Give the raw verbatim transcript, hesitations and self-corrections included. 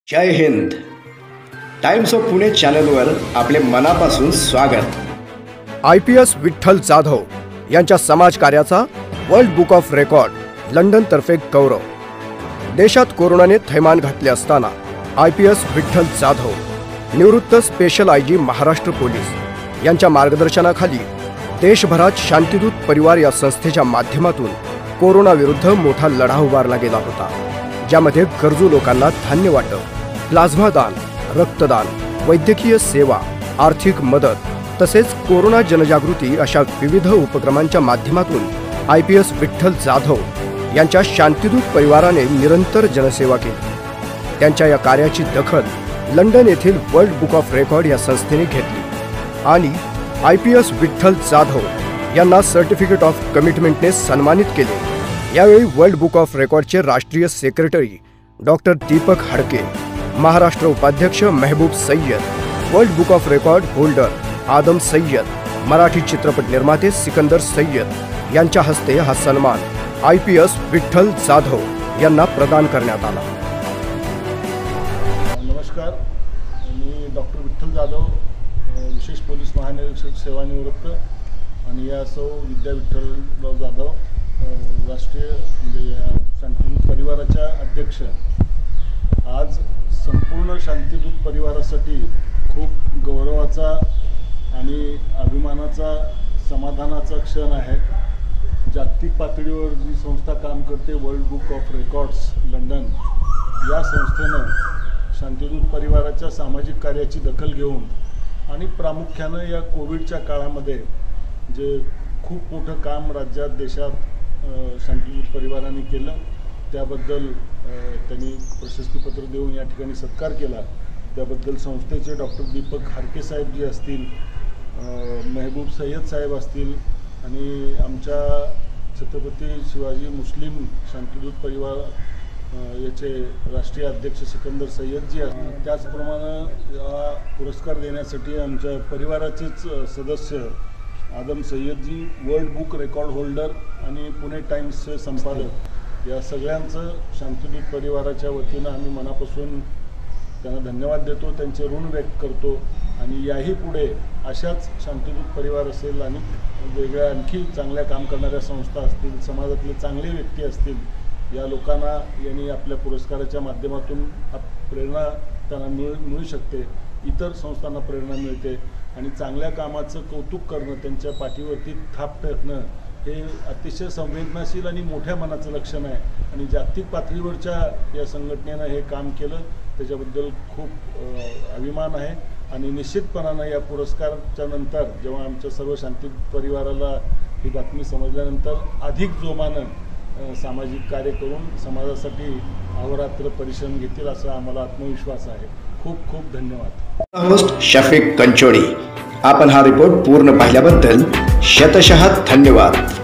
जय हिंद. Times of Pune चॅनलवर आपले मनापासून स्वागत. I P S Vitthal Jadhav यांच्या समाजकार्याचा world book of record London तर्फे गौरव. देशात कोरोनाने थैमान घातले असताना I P S Vitthal Jadhav निवृत्त special I G Maharashtra police यांच्या मार्गदर्शनाखाली देशभरात शांतिदूत परिवार या संस्थेच्या माध्यमातून कोरोना विरुद्ध मोठा लढा उभारला गेला होता, ज्यामध्ये गरजू लोकांना धान्य वाटप, प्लाझ्मा दान, रक्तदान, वैद्यकीय सेवा, आर्थिक मदत तसेच कोरोना जनजागृती अशा विविध उपक्रमांच्या माध्यमातून I P S Vitthal Jadhav यांच्या शांतिदूत परिवाराने निरंतर जनसेवा केली. त्यांच्या या कार्याची दखल लंडन येथील वर्ल्ड बुक ऑफ रेकॉर्ड या संस्थेने घेतली आणि I P S Vitthal Jadhav यांना सर्टिफिकेट ऑफ कमिटमेंटने सन्मानित केले. यावेळी वर्ल्ड बुक ऑफ रेकॉर्डचे राष्ट्रीय सेक्रेटरी डॉक्टर दीपक हडके, महाराष्ट्र उपाध्यक्ष Mehboob Sayyed, world book of record holder Adam Sayyed, Marathi चित्रपट निर्माते सिकंदर सय्यद यांच्या हस्ते हा सन्मान I P S Vitthal Jadhav यांना प्रदान करण्यात आला. नमस्कार, मी डॉक्टर विठ्ठल जाधव, विशेष पोलीस महानिरीक्षक सेवानिवृत्त, आणि या सौ विद्या विठ्ठलराव जाधव, राष्ट्रीय म्हणजे शांतिदूत परिवाराच्या अध्यक्ष. आज संपूर्ण शांतिदूत परिवारासाठी खूप गौरवाचा आणि अभिमानाचा, समाधानाचा क्षण आहे. जागतिक पातळीवर जी संस्था काम करते, world book of records London, या संस्थेनं शांतिदूत परिवाराच्या सामाजिक कार्याची दखल घेऊन आणि प्रामुख्यानं या कोविडच्या काळामध्ये जे खूप मोठं काम राज्यात देशात शांतिदूत परिवाराने केलं, त्याबद्दल त्यांनी प्रशस्तीपत्र देऊन या ठिकाणी सत्कार केला. त्याबद्दल संस्थेचे डॉक्टर दीपक हडके साहेब जे असतील, मेहबूब सय्यद साहेब असतील, आणि आमच्या छत्रपती शिवाजी मुस्लिम शांतिदूत परिवार याचे राष्ट्रीय अध्यक्ष सिकंदर सय्यदजी असतील. त्याचप्रमाणे या पुरस्कार देण्यासाठी आमच्या परिवाराचेच सदस्य आदम सय्यदजी, वर्ल्ड बुक रेकॉर्ड होल्डर आणि पुणे टाइम्सचे संपादक, या सगळ्यांचं शांतिदूत परिवाराच्या वतीनं आम्ही मनापासून त्यांना धन्यवाद देतो, त्यांचे ऋण व्यक्त करतो. आणि याही पुढे अशाच शांतिदूत परिवार असेल आणि वेगळ्या आणखी चांगल्या काम करणाऱ्या संस्था असतील, समाजातले चांगले व्यक्ती असतील, या लोकांना यांनी आपल्या पुरस्काराच्या माध्यमातून प्रेरणा त्यांना मिळ मिळू शकते, इतर संस्थांना प्रेरणा मिळते, आणि चांगल्या कामाचं कौतुक करणं, त्यांच्या पाठीवरती थाप टाकणं हे अतिशय संवेदनशील आणि मोठ्या मनाचं लक्षण आहे. आणि जागतिक पातळीवरच्या या संघटनेनं हे काम केलं, त्याच्याबद्दल खूप अभिमान आहे. आणि निश्चितपणानं या पुरस्काराच्या नंतर जेव्हा आमच्या सर्व शांतिदूत परिवाराला ही बातमी समजल्यानंतर अधिक जोमानं सामाजिक कार्य करून समाजासाठी अहोरात्र परिश्रम घेतील असा आम्हाला आत्मविश्वास आहे. खूप खूप धन्यवाद. होस्ट शफीक कंचोडी. आपण हा रिपोर्ट पूर्ण पाहिल्याबद्दल शतशः धन्यवाद.